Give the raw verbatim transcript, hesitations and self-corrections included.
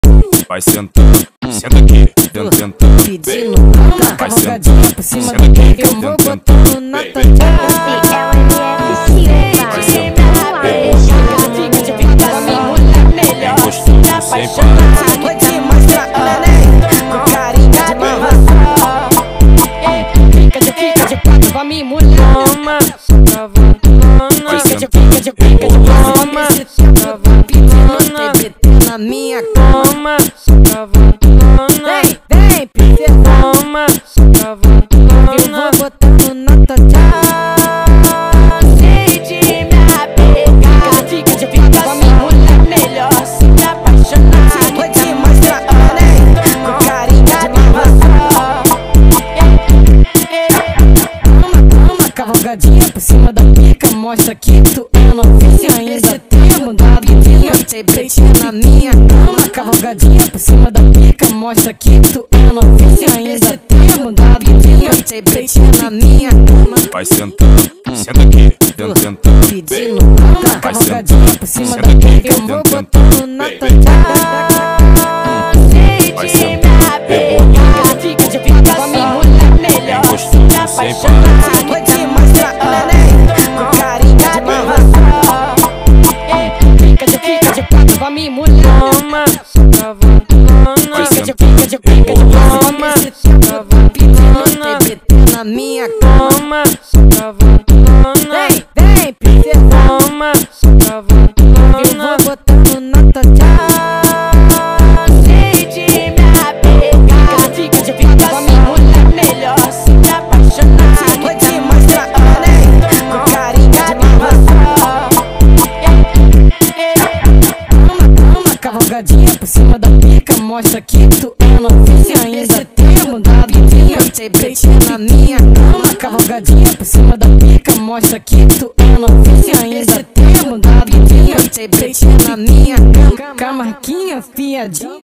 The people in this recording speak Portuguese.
vai sentando, senta aqui, tenta tentando, pedindo vai cavalgadinha sentando, por cima senta do aqui, que eu vou tenta botando tentando, na vai tua sentando, fica de pica pra mim, mulher melhor se apaixonar. Vou te mostrar o neném com carinha de marração. Fica de fica de pica pra mim, mulher. Toma, cavandona. Fica de fica de pica de pica pra mim. Cavandona. T B T na minha cama. Toma, cavandona. Vem, vem, princesa. Toma, Eu cavandona. vou botando na tua cara. Sente me apegar. Fica de fica pra mim, mulher melhor se apaixonar. Vou te mostrar o neném com carinha de marração. Toma, toma, cavalgadinha por cima da pica. Mostra que tu é noviça ainda tem mudado de T B T na minha cama. Cavalgadinha por cima da pica. Mostra que tu é noviça ainda tem mudado de T B T na minha cama. vai sentando, senta aqui, tenta tentando, Pedindo vai cavalgadinha por sentando, cima da senta aqui, pica. Eu vou tenta botando tentando, na tua vai cara. sentando, Fica de fica pra mim, mulher melhor gostoso, se sem apaixonar. Vou te mostrar o neném com carinha de marração. Fica de fica de pica pra mim, mulher. Toma, cavandona. Fica de fica de pica de Toma, cavandona. T B T na minha cama. Toma, cavandona. Vem, vem, princesa. Toma, Eu cavandona. vou botando na tua cara. Sente me apegar. Fica de fica pra mim, mulher melhor se apaixonar. Vou te mostrar o neném com carinha de marração. Toma, toma, cavalgadinha por cima da pica. Mostra que tu é noviça ainda tem mudado de T B T na minha cama. Cavalgadinha por cima da pica. Mostra que tu é noviça ainda tem mudado de T B T na minha cama. Camarquinha fiadinha.